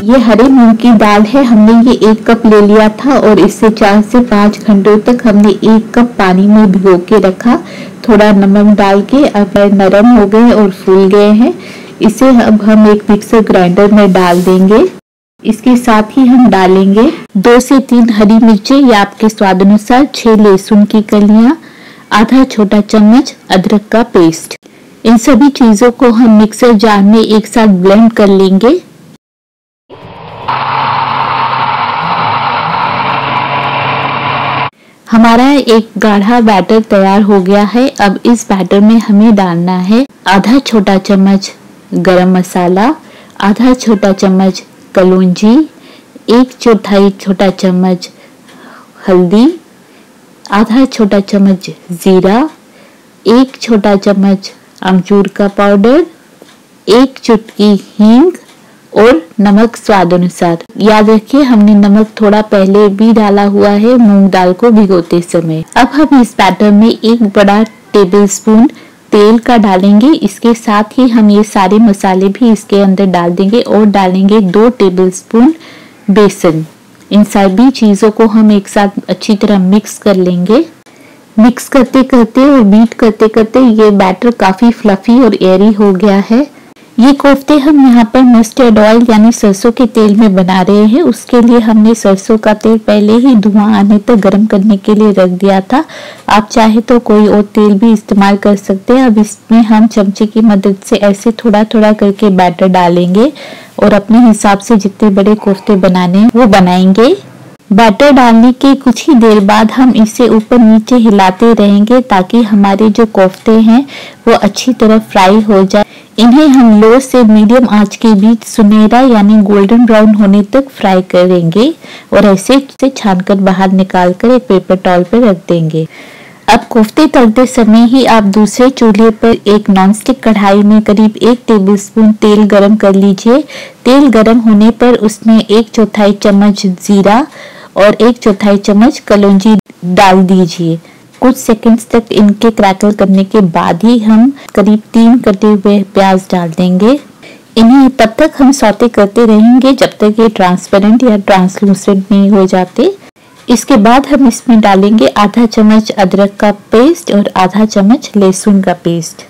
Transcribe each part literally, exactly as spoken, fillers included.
ये हरे मूंग की दाल है। हमने ये एक कप ले लिया था और इससे चार से पाँच घंटों तक हमने एक कप पानी में भिगो के रखा। थोड़ा नमक डाल के अब नरम हो गए और फूल गए हैं। इसे अब हम एक मिक्सर ग्राइंडर में डाल देंगे। इसके साथ ही हम डालेंगे दो से तीन हरी मिर्चें या आपके स्वाद अनुसार, छह लहसुन की कलियां, आधा छोटा चम्मच अदरक का पेस्ट। इन सभी चीजों को हम मिक्सर जार में एक साथ ब्लेंड कर लेंगे। हमारा एक गाढ़ा बैटर तैयार हो गया है। अब इस बैटर में हमें डालना है आधा छोटा चम्मच गरम मसाला, आधा छोटा चम्मच कलौंजी, एक चौथाई छोटा चम्मच हल्दी, आधा छोटा चम्मच जीरा, एक छोटा चम्मच अमचूर का पाउडर, एक चुटकी हींग और नमक स्वाद अनुसार। याद रखिए हमने नमक थोड़ा पहले भी डाला हुआ है मूंग दाल को भिगोते समय। अब हम इस बैटर में एक बड़ा टेबलस्पून तेल का डालेंगे। इसके साथ ही हम ये सारे मसाले भी इसके अंदर डाल देंगे और डालेंगे दो टेबलस्पून बेसन। इन सभी चीजों को हम एक साथ अच्छी तरह मिक्स कर लेंगे। मिक्स करते करते और बीट करते करते ये बैटर काफी फ्लफी और एयरी हो गया है। ये कोफ्ते हम यहाँ पर मस्टर्ड ऑयल यानी सरसों के तेल में बना रहे हैं। उसके लिए हमने सरसों का तेल पहले ही धुआं आने तक गर्म करने के लिए रख दिया था। आप चाहे तो कोई और तेल भी इस्तेमाल कर सकते हैं। अब इसमें हम चमचे की मदद से ऐसे थोड़ा थोड़ा करके बैटर डालेंगे और अपने हिसाब से जितने बड़े कोफ्ते बनाने हैं वो बनाएंगे। बैटर डालने के कुछ ही देर बाद हम इसे ऊपर नीचे हिलाते रहेंगे ताकि हमारे जो कोफ्ते हैं वो अच्छी तरह फ्राई हो जाए। इन्हें हम लो से मीडियम आंच के बीच सुनहरा यानी गोल्डन ब्राउन होने तक फ्राई करेंगे और ऐसे से छानकर बाहर निकालकर एक पेपर टॉवल पर रख देंगे। अब कोफ्ते तलते समय ही आप दूसरे चूल्हे पर एक नॉनस्टिक कढ़ाई में करीब एक टेबलस्पून तेल गरम कर लीजिए। तेल गरम होने पर उसमें एक चौथाई चम्मच जीरा और एक चौथाई चम्मच कलौंजी डाल दीजिए। कुछ सेकंड्स तक इनके क्रैकल करने के बाद ही हम करीब तीन कटे हुए प्याज डाल देंगे। इन्हें तब तक हम सौते करते रहेंगे जब तक ये ट्रांसपेरेंट या ट्रांसलूसेंट नहीं हो जाते। इसके बाद हम इसमें डालेंगे आधा चम्मच अदरक का पेस्ट और आधा चम्मच लहसुन का पेस्ट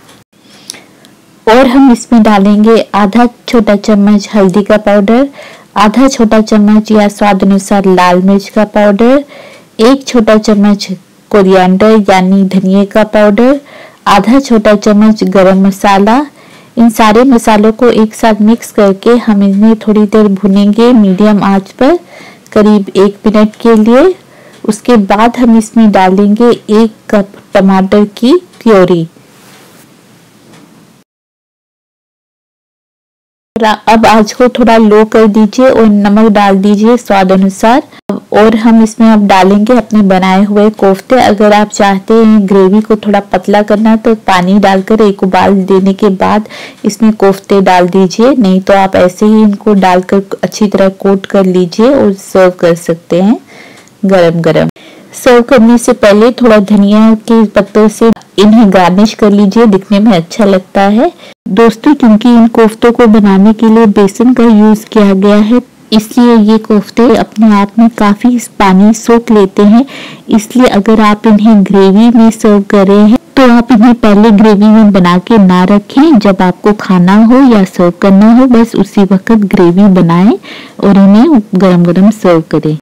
और हम इसमें डालेंगे आधा छोटा चम्मच हल्दी का पाउडर, आधा छोटा चम्मच या स्वाद अनुसार लाल मिर्च का पाउडर, एक छोटा चम्मच कोरिएंडर यानी धनिया का पाउडर, आधा छोटा चम्मच गरम मसाला। इन सारे मसालों को एक साथ मिक्स करके हम इन्हें थोड़ी देर भुनेंगे मीडियम आंच पर करीब एक मिनट के लिए। उसके बाद हम इसमें डालेंगे एक कप टमाटर की प्योरी। अब आंच को थोड़ा लो कर दीजिए और नमक डाल दीजिए स्वाद अनुसार और हम इसमें अब डालेंगे अपने बनाए हुए कोफ्ते। अगर आप चाहते हैं ग्रेवी को थोड़ा पतला करना तो पानी डालकर एक उबाल देने के बाद इसमें कोफ्ते डाल दीजिए, नहीं तो आप ऐसे ही इनको डालकर अच्छी तरह कोट कर लीजिए और सर्व कर सकते हैं गरम गरम। सर्व करने से पहले थोड़ा धनिया के पत्तों से इन्हें गार्निश कर लीजिए, दिखने में अच्छा लगता है। दोस्तों क्योंकि इन कोफ्तों को बनाने के लिए बेसन का यूज किया गया है इसलिए ये कोफ्ते अपने आप में काफी पानी सोख लेते हैं। इसलिए अगर आप इन्हें ग्रेवी में सर्व कर रहे हैं तो आप इन्हें पहले ग्रेवी में बना के ना रखें। जब आपको खाना हो या सर्व करना हो बस उसी वक्त ग्रेवी बनाएं और इन्हें गरम गरम सर्व करें।